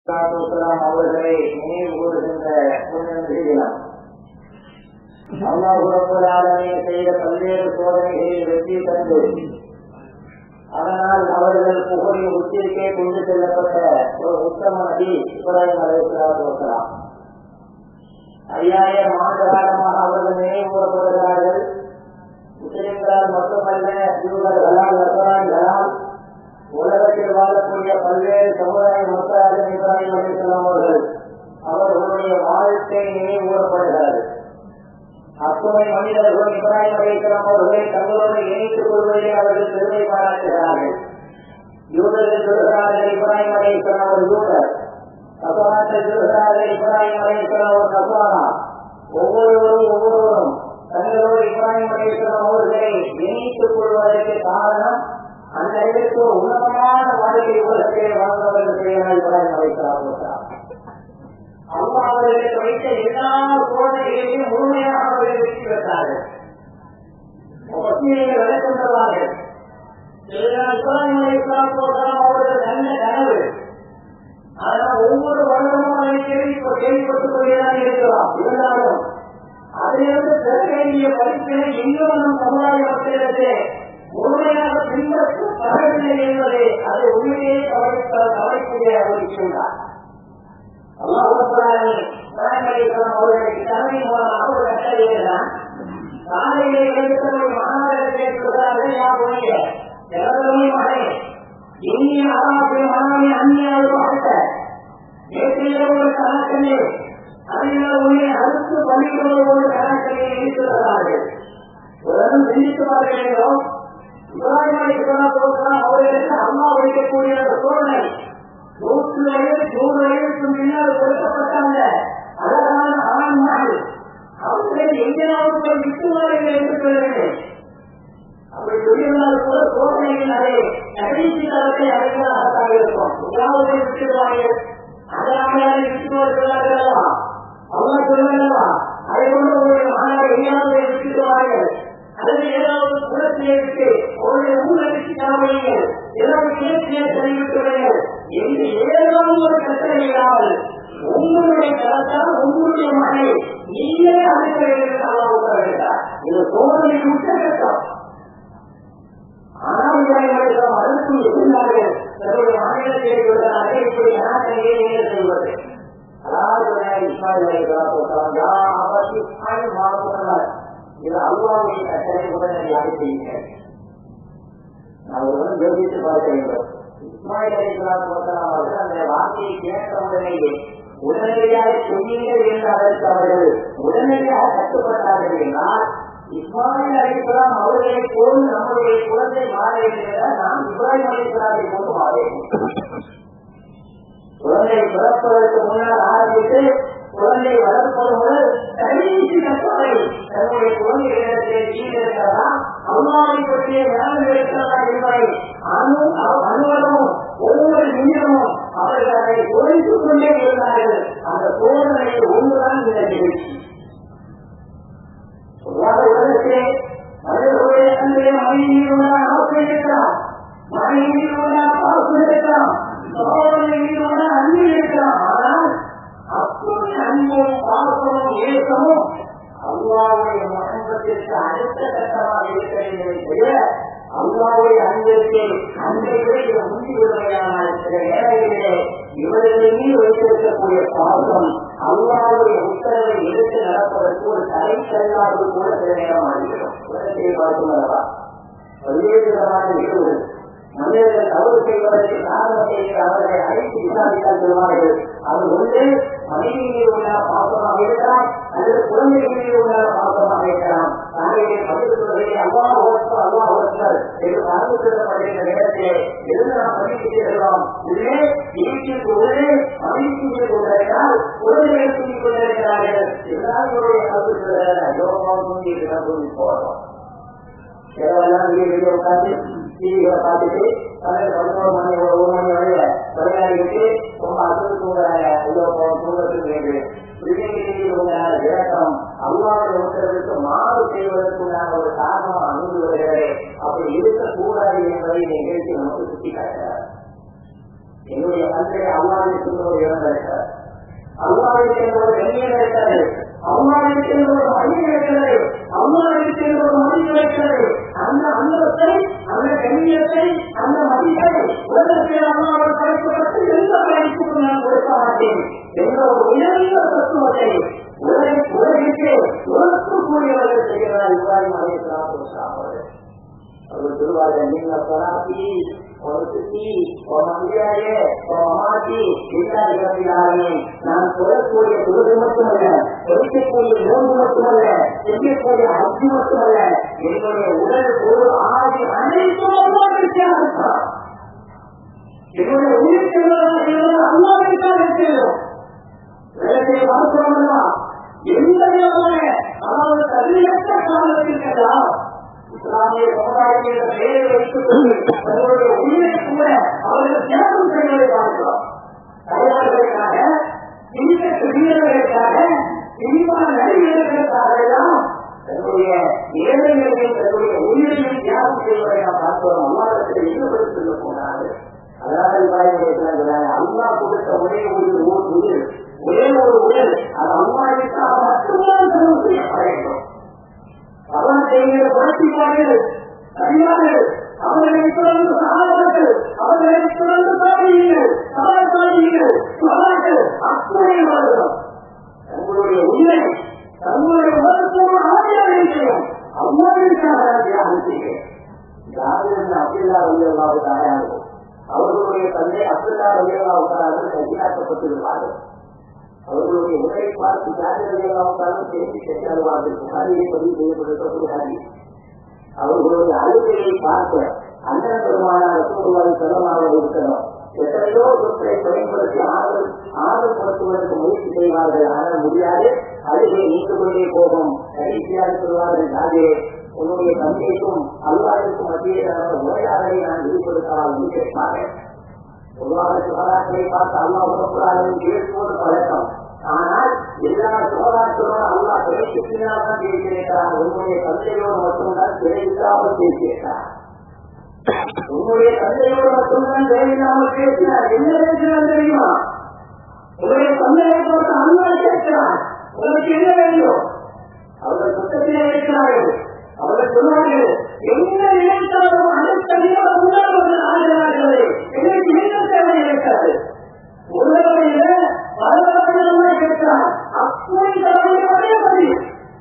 அவர்களை நினைவு கூறுகின்ற தினம். அல்லாஹ் ரப்பல் ஆலமீன் செய்த பல்வேறு சோதனைகளில் வெற்றி தந்து அதனால் அவர்கள் புகழின் உச்சிற்கே கொண்டு செல்லப்பட்ட ஒரு உத்தம நபி இப்ராஹிம் அலைஹிஸ்ஸலாத்து வஸ்ஸலாம். 5000 ஆண்டு காலமாக அவர்கள் நினைவு கூறப்படுகிறார்கள். முஸ்லிம்களால் மட்டுமல்ல, யூதர்களால், நஸ்ரானிகளால், உலகத்தில் வாழக்கூடிய பல்வேறு சமுதாய மக்களாலும் இப்ராஹிம் அலைஹிஸ்ஸலாம் அவர்களுடைய வாழ்க்கை நினைவு கூறப்படுகிறது. அத்துணை மனிதர்கள் இப்ராஹிம் அலைஹிஸ்ஸலாம் அவர்களை தங்களோடு இணைத்துக் கொள்வதை அவர்கள் பெருமை பாராட்டுகிறார்கள். யூதர்கள் சொல்கிறார்கள் இப்ராஹிம் அலைஹிஸ்ஸலாம் ஒரு யூதர், நஸ்ரானிகள் சொல்கிறார்கள் இப்ராஹிம் அலைஹிஸ்ஸலாம் ஒரு நஸ்ரானா. ஒவ்வொருவரும் தங்களோடு இப்ராஹிம் அலைஹிஸ்ஸலாம் அவர்களை இணைத்துக் கொள்வதற்கு காரணம் அந்த இடத்துக்கு உன்னதமான வாழ்க்கை உலகத்தை வாழ்ந்தவர்கள் செய்யலாம். இப்ராஹிம் அலைஹிஸ்ஸலாம் அல்லாஹ் அவர்களுக்கு வைத்த எல்லா சோதனைகளையும் முழுமையாக அவர்கள் வெற்றி பெற்றார்கள். விளக்கம் தருவார்கள். இப்ராஹிம் அலைஹிஸ்ஸலாம் அவர்கள் நல்ல கனவு. ஆனால் ஒவ்வொரு வருடமும் அதை கேள்விப்பட்டுக் கொண்டேதான் இருக்கலாம். இருந்தாலும் அதிலிருந்து பெற வேண்டிய படிப்பினை இன்னும் நம் சமுதாய மக்களிடத்தை முழுமையாக பின்பற்ற தரவில்லை என்பதை அது உண்மையே கவலைக்கூடிய ஒரு விஷயம்தான். அல்லாஹ் ரப்பல் ஆலமீன் இப்ராஹிம் அலைஹிஸ்ஸலாம் அவர்களுக்கு தலைமை மூலமாக ஒரு கட்டளையிடுகிறான். காலையிலே எழுந்தவர்கள் மாணவர்களை சொல்கிறார்கள், யா புனிய எவருமே மகனே, இனிய அல்லாஹ்வின் மகனே அந்நியாவது பார்த்த நேற்றைய ஒரு கணக்கனே, அதனால் உன்னை அறுத்து பலிகளை ஒரு கணக்கனை இருக்கிறார்கள். உடனும் சிந்தித்து பார்க்க வேண்டும். இப்ராஹிம் அலைஹிஸ்ஸலாம் அவர்களுக்கு அல்லாஹ் வைக்கக்கூடிய சோதனை 100 வயதுக்கும் பின்னால் கொடுக்கப்பட்டாங்க. அழகான ஆண்மாள் அவர்களை எங்கேயாவது போய் விட்டுவார்கள் என்று சொல்லுங்கள். அப்படி சொல்லியிருந்தால் கூட சோதனையினாலே கடைசி தரத்தை அடைவதாகத்தான் இருக்கும். ஏதாவது விட்டுவார்கள், அதனால விட்டுவார்கள் அவங்க சொல்லலவா, அதை கொண்டு ஒரு மாணவர் எங்கேயாவது விட்டுவார்கள், அல்லது ஏதாவது குலத்திலே விட்டு அவருடைய ஊழலுக்கு காவலிகள் ஏதாவது கிளர்ச்சியை தெரிவித்துள்ளீர்கள் என்று ஏதாவது ஒரு கட்டளை இல்லாமல் உங்களுடைய கலத்தால் உங்களுடைய மகனை நீங்களே அழைக்க வேண்டும் உத்தரவிட்டார். இது சோதனைக்கு உச்சகட்டம். ஆனால் இவர்கள் அழுத்தம் இருந்தார்கள். தன்னுடைய மாநிலத்தை விடுகிறார்கள். இப்படி நாட்டையே நீங்கள் செய்வது இது அல்லாஹ்வுடைய கட்டளை. உடனடியாக செய்யுங்கள். நான் ஒருவன் யோசித்து பார்க்க வேண்டும். இஸ்மாயில் அலைஹிஸ்ஸலாம் அவர்கள் அந்த வார்த்தையை கேட்ட உடனேயே உடனடியாக செய்யுங்கள் என்று அதற்கு அவர்கள் உடனடியாக கட்டுப்பட்டார்கள் என்றால், இஸ்மாயில் அலைஹிஸ்ஸலாம் அவர்களை போல் நம்முடைய குழந்தை மாற வேண்டும். நாம் இப்ராஹிம் அலைஹிஸ்ஸலாமை கொண்டு மாற வேண்டும். குழந்தை பிறப்பதற்கு முன்னால் ஆரம்பித்து குழந்தை வளர்ப்பது முதல் கடைசி கட்டளை தன்னுடைய குழந்தைகளிடத்திலே கீழே இருக்கிறதா, அல்லாஹ்வை பற்றிய ஞானம் இருக்கிறதா என்பதை அனுபவமும் ஒவ்வொரு நிமிடமும் அவர்கள் அதை குறைத்துக் கொண்டே இருந்தார்கள். அந்த சோதனையில் ஒன்றுதான் இந்த நிகழ்ச்சி. உலகத்திலே மனிதர்களுடைய தந்தையை மனைவியுள்ள ஆசை இருக்கலாம், மனைவியுள்ள பாசம் இருக்கலாம், சோதனை மீதுள்ள அன்பு இருக்கலாம். ஆனால் அப்படி அன்பும் பாசமும் ஏசமும் அல்லாஹ்வுடைய மகத்துவத்திற்கு அடுத்த கட்டமாக இருக்கிறது. அல்லாஹ்வுடைய அன்பிற்கு அன்பை விட முந்திவிடுமையானால் சில நேரங்களிலே இவர்கள் மீது வைத்திருக்கக்கூடிய பாசம் அல்லாஹ்வுடைய உத்தரவை எடுத்து நடப்பதற்கு ஒரு தலைக்கல்லாவது கூட சில நேரம் ஆகிவிடும். உலகத்தை பார்க்கும் அல்லவா, பல்வேறு விதமான நிகழ்வுகள் மனிதர்கள் தவறு செய்வதற்கு காரணத்தை அவர்களை அழைத்து விசாரித்தால் சொல்வார்கள். அது ஒன்று மனைவி மீது உள்ள பாசமாக இருக்கலாம், அல்லது குழந்தைகள் மீது உள்ள பாசமாக இருக்கலாம். நாளைக்கு பதிவு சொல்வதை அல்லாஹ் என்று கலந்து செல்லப்படுகிற நேரத்திலே இருந்து நாம் பதிவு செய்யலாம். இதுவே வீட்டிற்கு உள்ளே மனைவிக்கு மீது கொண்டிருக்கிறார், குழந்தைகள் தூங்கிக் கொண்டிருக்கிறார்கள். எல்லாருடைய கலந்து சொல்ல யோகமாக தூங்கி போறோம். எல்லாம் வெளியே உட்காந்து டிவிகளை பார்த்துட்டு 11 மணி 1 மணி வரைய விளையாடிட்டு ரொம்ப அசல் தூங்குறாங்க. தூங்கத்துக்கு வேண்டிய விளக்கம் அல்லாஹ்வுடைய உத்தரவுக்கு மாறு செய்வதற்குண்டான ஒரு காரணமாக அமைந்து வருகிறது. அப்படி இருக்கக்கூடாது என்பதை நிகழ்ச்சி நமக்கு சுட்டி காட்டுகிறார். என்னுடைய தந்தை அல்லாஹ்வுக்கு ஒரு இடம் இருக்கிறது, அல்லாஹ்வுக்கு ஒரு கண்ணியம் இருக்கிறது, அல்லாஹ்வுக்கு ஒரு மகிமை இருக்கிறது, அல்லாஹ்வுக்கு ஒரு மதிப்பு இருக்கிறது. அந்த அந்தத்தை, அந்த கண்ணியத்தை, அந்த மதிப்பை உலகத்தில் அல்லாஹ் படைக்கப்பட்டு எந்த படைப்புக்கும் நான் கொடுக்க மாட்டேன் என்ற ஒரு உயர்ந்த தத்துவத்தை உலகிற்கு உணர்த்தக்கூடியவர்கள் செய்கிறார் இப்ராஹிம் அலைஹிஸ்ஸலாத்து வஸ்ஸலாம் அவர்கள். அவர் சொல்வார்கள், நீங்க சலாத்தி நான் சொல்லக்கூடிய தொழுகை மட்டுமல்ல, படிக்கக்கூடிய நோன்பு மட்டுமல்ல, செய்யக்கூடிய அச்சு மட்டுமல்ல, என்னுடைய உடல் பொருள் ஆதி அனைத்தும் அல்லாஹ்விற்காக, என்னுடைய உயிர் அல்லாஹ்விற்காக செய்யும். வேலையை பார்க்கிறோம்னா எந்த விதமான அதாவது கல்வியற்ற காலத்திற்கெல்லாம் இஸ்லாமிய சமுதாயத்தில் வேலை வைத்துக் கொண்டு தங்களுடைய உயிரை கூட அவர்கள் தியாகம் செய்வதை பார்க்கிறோம். தலைவர்களுக்காக, வீரர்களுக்காக, சினிமான நடிகர்களுக்காக எல்லாம் தன்னுடைய ஏழைகளையும் தன்னுடைய உயிரையும் தியாகம் செய்வதை நாம் பார்க்கிறோம். அல்லாஹ்விடத்தில் ஈடுபடுத்திக் கொள்ள போனார்கள். அதாவது அல்லாஹ் கொடுத்த ஒரே உயிர், ஒரே ஒரு உயிர், அது அல்லாஹ்விற்காக மட்டும்தான் செலவு செய்யப்பட வேண்டும். அவன் செய்கிற புரட்சிப்பாடுகள் சரியானது. அவர்களை தொடர்ந்து சகாபாக்கள், அவர்களை தொடர்ந்து தாபியீங்கள், சகாபாக்கள், சகாக்கள் அத்தனை வருகிறோம். தங்களுடைய உயிரை, தங்களுடைய உலகத்தோடு ஆதியாக செய்யும் அல்லாஹ்விற்காக தியாகம் செய்கிறேன். யாரிலிருந்து அப்துல்லா ரலியல்லாஹு தஆலா அன்ஹு, அவர்களுடைய தந்தை அப்துல்லா ரலியல்லாஹு தஆலா அன்ஹு கைதாக்கப்பட்டிருப்பார்கள். அவர்களுடைய உடலை பார்த்து ஜாதிரதையாவும் தெரிந்து சென்றார்கள். புகாரியை பதிவு செய்யப்பட்டிருக்கிறது. அவர்களுடைய அழுகையை பார்க்க அண்ணன் பெருமானார் ரசூலுல்லாஹி ஸல்லல்லாஹு அலைஹி வஸல்லம் எத்தனையோ சொற்களை பயன்படுத்தி ஆதரப்படுத்துவதற்கு முயற்சி செய்வார்கள். ஆனால் முடியாது. அழுகை நீண்டு கொண்டே போகும். கடைசியாக சொல்வார்கள், ஜாதிரே, உன்னுடைய தந்தைக்கும் அல்லாஹ்வுக்கும் மத்தியிலான உரையாடலை நான் வெளிப்படுத்தலாம் என்று கேட்பார்கள். பொதுவாக சுகாதாரத்தை பார்த்து அல்லாஹ் உறப்புறார்கள் கேட்போது பழக்கம். ஆனால் எல்லா சுகாதாரத்தோடு அல்லாஹ் கிடைக்கிறான் பேசியிருக்கிறார். உன்னுடைய தந்தையோடு மட்டும்தான் கிடைக்காமல் பேசியிருக்கிறார். உன்னுடைய தந்தையோடு மட்டும்தான் கிடைக்காமல் பேசினார். என்ன பேசினார் தெரியுமா? உன்னுடைய தந்தையை பார்த்து அல்லாஹ் கேட்கிறார், உங்களுக்கு என்ன வேண்டும்? அவர்கள் சுத்தத்திலே இருக்கிறார்கள். அவர்கள் சொல்வார்கள், என்ன நினைத்தாலும் அனைத்தறியாத உணர்வுகள் ஆகிறார்களே, எனக்கு என்ன தேவை இருக்கிறது? உணர்வையில பலவர்கள் கேட்கிறார். அப்படி தலைவரே பதில்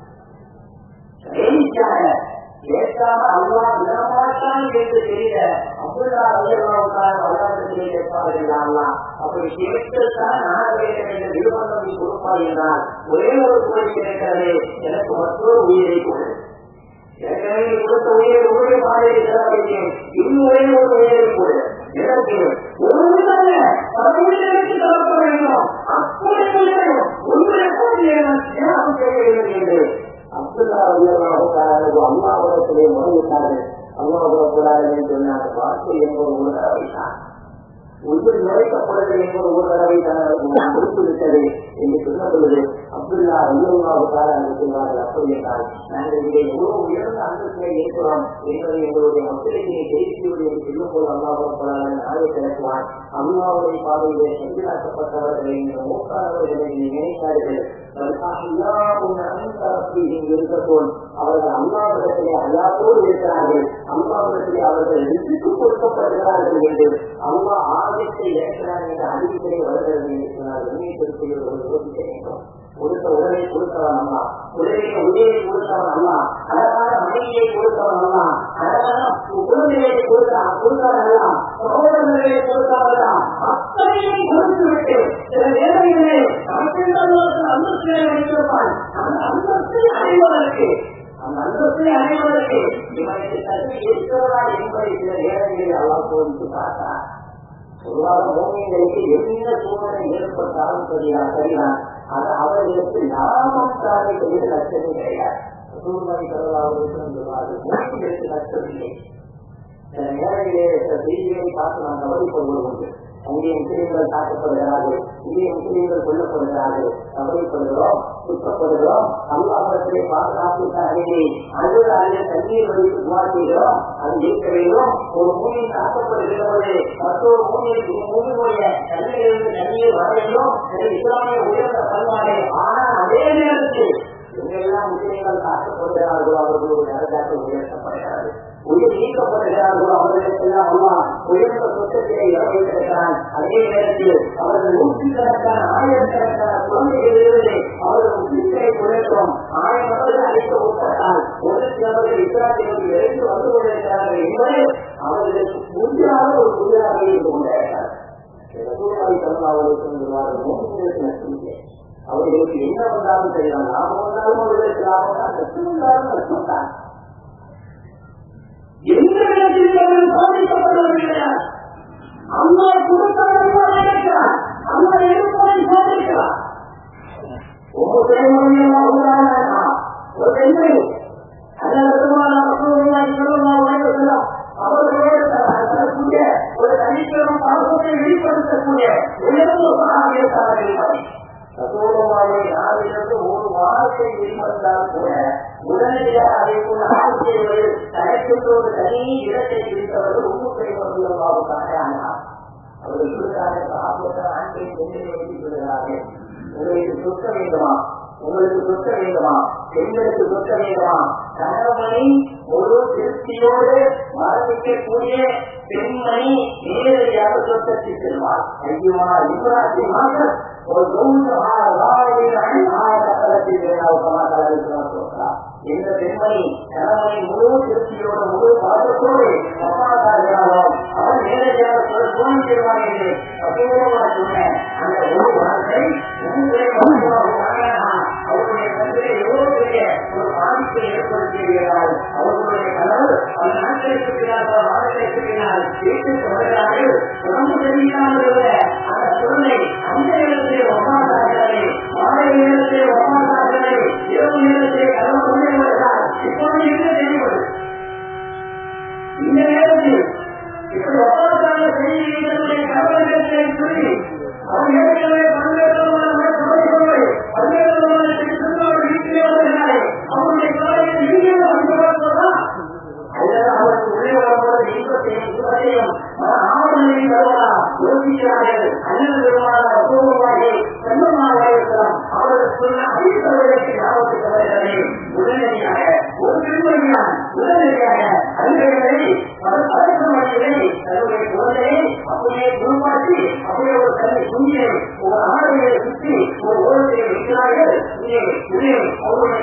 கேட்காம அல்லாஹ் விடமாட்டான் என்று தெரியல. அப்துல்லா ரலியல்லாஹு தஆலா அல்லாஹ்விடத்திலே கேட்பார்கள், அல்லாஹ் அப்படி கேட்டுத்தான் நான் வேண்டும் என்ற நிர்பந்தம் நீ கொடுப்பாய் என்றால் ஒரே ஒரு கோரிக்கை இருக்கிறது, எனக்கு மற்றொரு உயிரை கொடு. ஏற்கனவே கொடுத்த உயிரை உங்களுடைய பாதையை செலவழித்தேன், இன்னும் ஒரே ஒரு உயிரை கொடு. எனக்கு ஒரு உயிரல்ல, பல உயிர்களுக்கு தரப்பட வேண்டும். அப்படி உங்களுடைய பாதையை நான் தியாகம் செய்ய வேண்டும் என்று அப்துல்லா ரலியல்லாஹு தஆலா அல்லாஹ்விடத்திலே முறையிட்டார்கள். அல்லாஹ் கூடாது சொன்னார். வார்த்தை என்பது ஒரு தடவை தான், உயிர் நுழைக்கப்படுகிறது என்பது ஒரு தடவை தான் கொடுத்துவிட்டது என்று சொன்ன பொழுது அப்துல்லா ரலியல்லாஹு தஆலா சொன்னார்கள், அப்படி என்றால் நாங்கள் இதை எவ்வளவு உயர்ந்த அந்தத்திலே இருக்கிறோம் என்பதை எங்களுடைய மக்களுக்கு தெரிவித்துவிடு என்று சொல்லும் போது அல்லாஹ் நாளை திறக்குவான். அல்லாஹ்வுடைய பாதையிலே செஞ்சாக்கப்பட்டவர்களை மூக்கானவர்களை நினைத்தார்கள். இருக்கட்டும், அவர்கள் அல்லாஹ்விடத்திலே அல்லாஹ்வோடு இருக்கிறார்கள். அல்லாஹ்விடத்திலே அவர்கள் ரிஸ்க் கொடுக்கப்படுகிறார்கள் என்று அல்லாஹ் ஆயத்தை ஏற்கிறார் என்ற அறிவிப்பிலே வருகிறது என்று சொன்னார். உண்மைப்படுத்திய ஒரு யோசிக்க வேண்டும். கொடுத்த உடலை கொடுத்தவன் அல்லா, உடலின் உயிரை கொடுத்தவன் அல்லா, அழகான மனைவியை கொடுத்தவன் அல்லா, அழகான குழந்தையை கொடுத்தவன் அல்லா, சகோதரர்களை கொடுத்தவன் அத்தனையும் கொடுத்துவிட்டு சில நேரங்களிலே அந்தஸ்தை வைத்திருப்பான். அந்த அந்தஸ்தை அடைவதற்கு இவனுக்கு தகுதி இருக்கிறதா என்பதை சில நேரங்களில் அல்லாஹ் சோதித்து பார்த்தார். பொதுவாக மோமியங்களுக்கு என்ன சூழ்நிலை ஏற்பட்டாலும் சரிதான், அது அவர்களுக்கு லாபம் தானே தவிர நஷ்டமே கிடையாது. சூழ்நிலை மோமியங்களுக்கு நஷ்டம் இல்லை. சில நேரங்களிலே சில செய்திகளை பார்த்து நாம் கவலைப்படுவது உண்டு. அங்கே முஸ்லீம்கள் தாக்கப்படுகிறார்கள், இங்கே முஸ்லீம்கள் கொல்லப்படுகிறார்கள், கவலைப்படுகிறோம். சுத்தப்படுகிறோம், அல்லாஹ்விடத்திலே பாதுகாப்புக்காக அழுதாலே தண்ணீர் வடித்து துவா செய்கிறோம். அது இருக்க வேண்டும். ஒரு பூமியை தாக்கப்படுகிற போது மற்றொரு பூமியுடைய தண்ணீரிலிருந்து தண்ணீர் வர வேண்டும். இஸ்லாமிய உயர்ந்த பண்பாடு. ஆனால் அதே நேரத்தில் எங்கெல்லாம் முஸ்லிம்கள் தாக்கப்படுகிறார்களோ அவர்களுடைய நரகாட்சி உயர்த்தப்படுகிறது, உயிர் நீக்கப்படுகிறார்களோ அவர்களுக்கெல்லாம் அல்லா உயர்ந்த சொத்தத்திலே இறங்கியிருக்கிறான். அதே நேரத்தில் அவர்கள் நூற்றுக்கணக்கான ஆயிரக்கணக்கான குழந்தைகளிலிருந்து அவர்கள் முஸ்லிம்களை உயர்த்தும் 1000 நபர்கள் அழைக்க உட்பட்டால் ஒரு சிலவர்கள் இஸ்லாமியர்கள் இறங்கி வந்து கொண்டிருக்கிறார்கள் என்பது அவர்களுக்கு உறுதியாக ஒரு உறுதியாக இருந்து கொண்டிருக்கிறார். அவர்களுக்கு என்ன வந்தாலும் தெரியலாம், லாபம் வந்தாலும் அவர்களுக்கு லாபம் தான், நஷ்டம் வந்தாலும் நஷ்டம் தான். எந்த இடத்தில் அவர்கள் சோதிக்கப்படுவதில்லையார் அம்மா கொடுத்தார் இருக்கிறார், அம்மா இருப்பதை சோதிக்கிறார். ஒரு பெண்மை அவர்களோடு தரக்கூடிய ஒரு தனிக்கிழமை பாவத்தை வெளிப்படுத்தக்கூடிய உயர்ந்த நாளிலிருந்து ஒரு வாரத்தை வெளிவந்தால் கூட உடனடியாக அதை போல ஆசிரியர்கள் தனக்கென்று ஒரு தனி இடத்தை பிடித்தவர்கள் உண்மை செய்வதாக அவர்களுக்காக ஆண்களை கொள்கிறார்கள். உங்களுக்கு சொற்க வேண்டுமா, உங்களுக்கு சொற்க வேண்டுமா, பெண்களுக்கு சொற்க வேண்டுமா, கணவனை ஒரு திருப்தியோடு மரணிக்கக்கூடிய பெண்மணி நேரடியாக சொத்தத்தில் செல்வார். ஐயமா இப்ராஹிமாக ஒரு எந்த பெண்மணி கணவனை முழு திருப்தியோடு முழு பாதத்தோடு அப்பாதார்களோ அவர் நேரடியாக தோல்வி செல்வார்கள். அபூர்வமாக சொன்ன அந்த ஒரு வார்த்தை அவருடைய கண்களை எவ்வளவு பெரிய ஒரு பாதிப்பை ஏற்படுத்தியிருக்கிறார். அவர்களுடைய கணவர் பல நாட்களை சுற்றினார், பல மாதங்களை சுற்றினார், வீட்டுக்கு வருகிறார்கள். உடம்பு தெரிவிக்காமல் அந்த பொருளை அந்த நேரத்திலே ஒப்பாதார்களே, மாலை நேரத்திலே ஒப்பாதார்களே, இரவு நேரத்திலே கணவர் கொண்டே வருகிறார். இப்போது என்ன தெரிவது? இந்த நேரத்தில் இப்படி ஒப்பாதார செய்திகளுடைய கணவர்களை சொல்லி அவர் ஏற்கனவே பல்வேறு அவருடைய காலையில் இங்கிருந்து வந்தவர்களா அல்லது அவருக்கு உள்ளே வரும்போது இன்பத்தையும் ஆவணத்தையும் தருவதா யோசிக்கிறார்கள். அண்ணன் பெருமாள் அபூர்வமாக செல்லமாக இருக்கலாம். அவர்கள் சொன்ன அடிப்படைகளுக்கு ஞாபகத்துக்கு வருகிறது. உடனடியாக ஒரு பெண்மணியான் உடனடியாக அன்றைகளை தன்னுடைய குழந்தையை அப்படியே குருமாற்றி அப்படியே ஒரு தன்னை குஞ்சியை ஒரு ஆடைகளை சுற்றி ஒரு ஓரத்தை வைக்கிறார்கள். இங்கே அவருடைய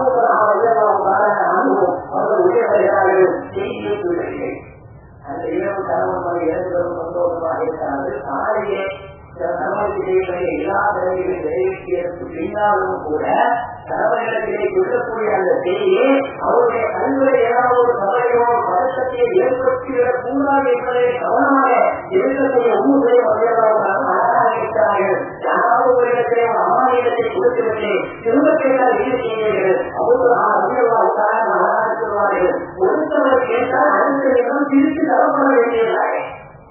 அனுபவம் அவர்கள் உள்ளே வருகிறார்கள். செய்தியை சொல்லவில்லை. அந்த இரவு கணவன் மனை இறந்தவரும் சந்தோஷமாக இருக்கிறார்கள். காலையே கணவனுக்கு எல்லா நிலைமைகளும் நிறைவேற்றியதற்கு பின்னாலும் கூட கணவனிடத்திலே சொல்லக்கூடிய அந்த செய்தியை அவருடைய கண்களை ஏதாவது ஒரு கவலையோ பதட்டத்தையோ ஏற்படுத்திவிடக் கூடாது என்பதை கவனமாக இருக்கக்கூடிய உண்மையை அழகாக இருக்கிறார்கள். யாராவது ஒரு இடத்திலே ஒரு அம்மானிடத்தை கொடுத்துவிட்டு திரும்ப கேட்டால் என்ன செய்வீர்கள்? அவர்கள் அழகாக சொல்வார்கள். ஒருத்தவர் கேட்டால் அடுத்த இடம் திருப்பி தரப்பட வேண்டியதாக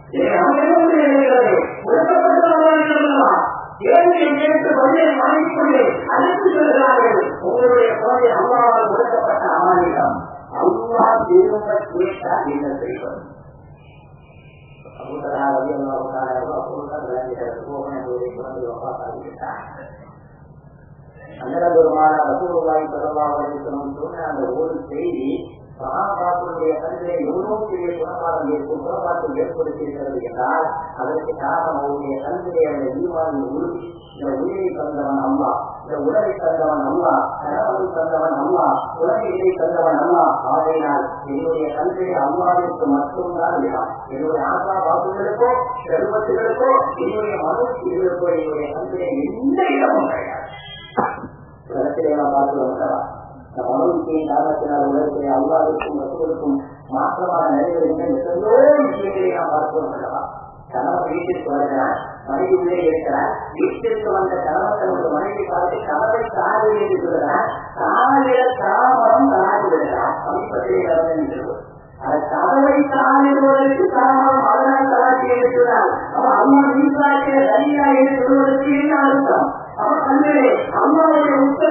உங்களுடைய குழந்தை அம்மாவால் கொடுக்கப்பட்ட அமானிடம் அம்மா திரும்ப கேட்டால் என்ன செய்வது? அந்த ஒரு செய்தி சகாபாக்களுடைய கண்களை எவ்வளவு பெரிய குணமானம் இருக்கும் குணமாற்றம் ஏற்படுத்தியிருக்கிறது என்றால் அதற்கு காரணம் அவருடைய கண்களை அந்த ஈமானின் உறுதி. இந்த உயிரை தந்தவன் அம்மா, இந்த உடலை தந்தவன் அம்மா, கணவனை தந்தவன் அம்மா, குழந்தைகளை தந்தவன் அம்மா. ஆகையினால் என்னுடைய கண்களை அம்மாவிற்கு மட்டும்தான் விடா. என்னுடைய ஆசா பாக்குகளுக்கோ செல்வத்துகளுக்கோ என்னுடைய மனசுகளுக்கோ என்னுடைய கண்களை எந்த இடமும் கிடையாது. உலகத்திலே நான் பார்க்கிறோம். மனோவிக்கையின் காரணத்தினால் உலகத்திலே அல்லாவிற்கும் மக்களுக்கும் மாற்றமான நிலைகளில் எத்தனையோ விஷயங்களை நாம் பார்க்கிறோம் அல்லவா? கணவன் வீட்டிற்கு வருகிறான், மனைவி உள்ளே இருக்கிறார். வீட்டிற்கு வந்த கணவன் தன்னுடைய மனைவி பார்த்து கணவரை காது என்று சொல்கிறார். காலில தாமரம் காது விடுகிறார். சமீபத்திலே நடந்த நிகழ்வு. கதவை தாழ்வதற்கு தாமரம் அதனால் தராட்சி இருக்கிறார். அவன் அம்மா வீட்டாக்கிய தனியா என்று சொல்வதற்கு என்ன அர்த்தம்? அவன் கண்ணிலே அம்மாவுடைய உத்தரவு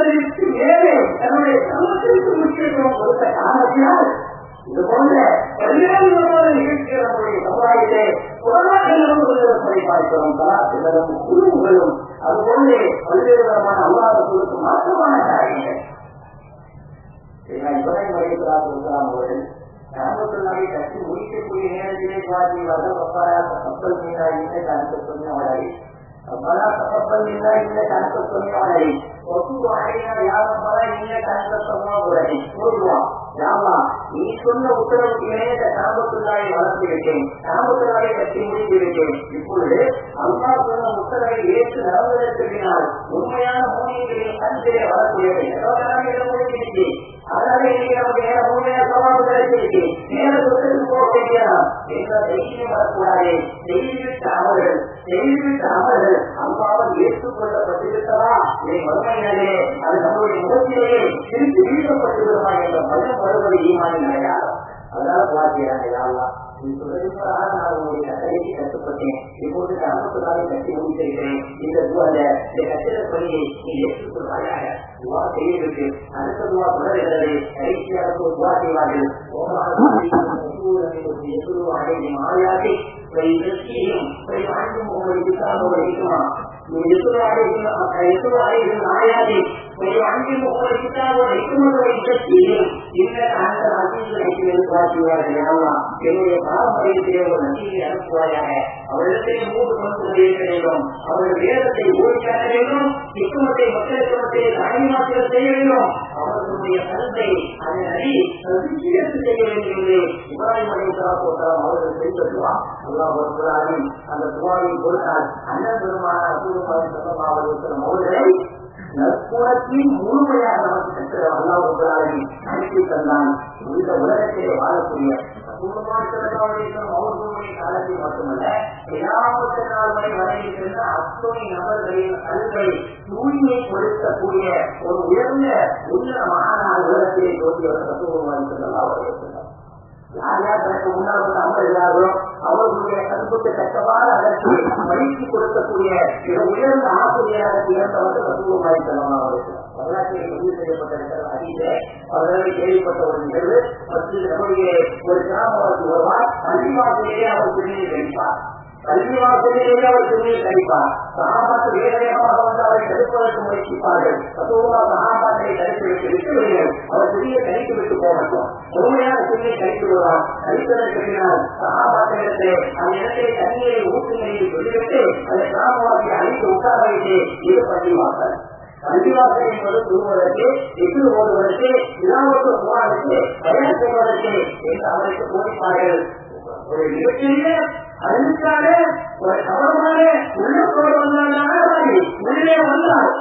பல்வேறு விதமான அல்லாஹ்வுக்கு மாற்றமான காரியங்கள். இப்ராஹிம் அலைஹிஸ்ஸலாத்து வஸ்ஸலாம் அவர்கள் காபத்துல்லாஹை கட்டி முடிக்கக்கூடிய நேரத்திலே துஆ கப்பல் மீனா இன்னைக்கு அனுப்ப சொன்னவரை அப்பலா கப்பல் மீனா இன்னைக்கு அனுப்ப சொன்னவரை ஒத்து ஆயினா யாரப்பலா இன்னைக்கு அனுப்ப சொன்னவரை போடுவா யாவா நீ சொன்ன உத்தரவுக்கு இணைய காபத்துல்லாஹை வளர்த்து விட்டேன், காபத்துல்லாஹை கட்டி முடித்து விட்டேன். இப்பொழுது அல்லாஹ் சொன்ன உத்தரவை ஏற்று நடந்ததற்கினால் உண்மையான மூலிகளின் கண்களே வரக்கூடியவை முடிஞ்சிருச்சு. அதனால இன்னைக்கு நமக்கு நேர உண்மையான சவால் கிடைச்சிருக்கு, நேர சொத்துக்கு போக வேண்டியதான் என்ற தைரியம் வரக்கூடாது. செய்துவிட்ட அமர்கள் அம்மாவால் ஏற்றுக்கொள்ளப்பட்டிருக்கிறதா இதை மறுமையிலே அது நம்முடைய முகத்திலேயே திருப்பி வீழ்த்தப்பட்டு விடுமா என்ற பயம் வருவது ஈமானின் அடையாளம். அதனால பார்க்கிறாங்க நீ சொல்றதுக்காக நான் உங்களுடைய கட்டளைக்கு கட்டுப்பட்டேன், இப்போது கிராமத்துக்காக கட்டி முடித்திருக்கிறேன். இந்த கட்டிட பணியை நீ ஏற்றுக்கொள்வாயாக துவா செய்திருக்கு. அடுத்த துவா தொடர்கிறது. கடைசியாக ஒரு துவா செய்வார்கள். மாயாதி என்னுடைய பாரம்பரியத்திலே ஒரு நதியை அனுப்புவாயாக. அவரிடத்திலே 3 பண்புகள் இருக்க வேண்டும். அவர்கள் வேதத்தை ஓடிக்காட்ட வேண்டும், சிக்குமத்தை மக்களுக்கு மத்தியில் தாய்மாத்திரம் செய்ய வேண்டும், அவர்களுடைய கருத்தை அந்த நதி சேர்த்து செய்ய வேண்டும் என்று இப்ராஹிம் அலைஹிஸ்ஸலாத்து வஸ்ஸலாம் அவர்கள் செய்துள்ளார். அல்லாஹ் ஒருவராகி அந்த துவாவின் பொருளால் அண்ணன் பெருமான ரசூலுல்லாஹி ஸல்லல்லாஹு அலைஹி வஸல்லம் அவர்களை நற்குணத்தின் முழுமையாக நமக்கு கற்று அல்லாஹ் ஒருவராகி அனுப்பி தந்தான். இந்த உலகத்திலே வாழக்கூடிய அவர்களுடைய காலத்தில் மட்டுமல்ல கியாமத் நாள் வரை வரையிருக்கின்ற அத்தனை நபர்களின் கல்வை தூய்மைப்படுத்தக்கூடிய ஒரு உயர்ந்த உன்னதமான உலகத்திலே தோன்றியவர் ரசூலுல்லாஹி ஸல்லல்லாஹு அலைஹி வஸல்லம். யார் யார் தனக்கு முன்னால் வந்து அமர்கிறார்களோ அவர்களுடைய கல்புக்கு தக்கவாறு அதற்கு வழிக்கு கொடுக்கக்கூடிய மிக உயர்ந்த ஆசிரியராக திகழ்ந்தவர்கள் ரசூலுல்லாஹி ஸல்லல்லாஹு அலைஹி வஸல்லம். வரலாற்றில் பதிவு செய்யப்பட்டிருக்கிற அதிலே அவர்களை கேள்விப்பட்ட ஒரு நிகழ்வு. நம்முடைய ஒரு கிராமவாசி வருவார், பள்ளிவாசலிலே அவர் திருநீர் கழிப்பார். பள்ளிவாசலிலேயே அவர் திருநீர் கழிப்பார். சஹாபாக்கள் வேகமாக வந்து அவரை தடுப்பதற்கு முயற்சிப்பார்கள். சஹாபாக்களை தடுத்து விட்டு அவர் திருநீர் கழித்து விட்டு போகட்டும், முழுமையான திருநீர் கழித்து விடுவார். கழிப்பதற்கு பின்னால் சஹாபாக்களிடத்திலே அந்த இடத்திலே தண்ணீரை ஊற்றுங்களில் சொல்லிவிட்டு அந்த கிராமவாசியை அழைத்து உட்கார வைத்து இது பள்ளிவாசல். பள்ளிவாசல் என்பது தூங்குவதற்கு, எட்டு ஓடுவதற்கு, விழாவுக்கு போவதற்கு, பயணம் செய்வதற்கு என்று அவருக்கு போதிப்பார்கள். ஒரு மிகப்பெரிய அழுக்காக ஒரு கவனமாக உள்ளத்தோடு வந்தால் உள்ளே வந்தால்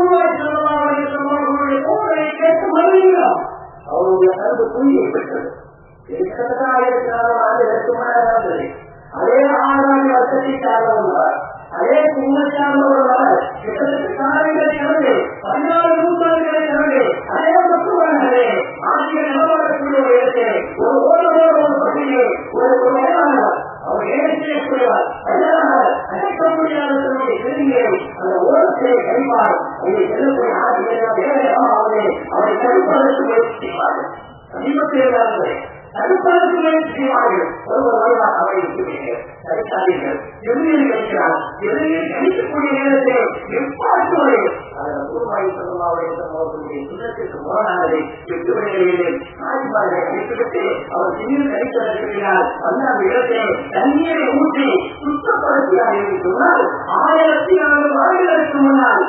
போவதை கேட்டு மறுகிறோம். அவருடைய கருத்து புரியை பெற்றது. கிட்டத்தட்ட 1000 ஆண்டுகளுக்கு முன்னாடி நடந்தது. அதே 6 வருஷத்தை சார்ந்தவர், அதே குடும்பத்தை சார்ந்தவர், கிட்டத்தட்ட காலங்களை கடந்து 14 நூற்றாண்டுகளை கடந்து அதே மக்களே ஆசிய நிலவரக்கூடிய ஒரு இடத்திலே ஒரு ஓரளவு ஒரு பகுதியிலே ஒரு வயதானவர் அவர் ஏழை செய்யக்கூடியவர் அழைக்க முடியாத திரும்பியை அந்த ஓரத்திலே கழிப்பார். இதை செல்லக்கூடிய ஆசிரியர் வேலையாவது அவரை கழிப்பதற்கு முயற்சி செய்வார்கள். சமீபத்தில் தடுப்பதற்கு முயற்சி செய்வார்கள். ஒருவர் வருவார், அவரை தடுக்காதீர்கள், எதிரில் கழிக்கிறார். எதிரில் கழிக்கக்கூடிய நேரத்தில் எப்பாற்றுவது அதில் குருவாய் அவர்களுடைய சுண்ணத்திற்கு முரணானதை விட்டு விடுவதில்லை. ஆதிபார்கள் கழித்துவிட்டு அவர் சிறிது கழிப்பதற்கிறார். அந்த அந்த இடத்தை தண்ணீரை ஊற்றி சுத்தப்படுத்தினார் என்று சொன்னால் 1400 ஆண்டுகளுக்கு முன்னால்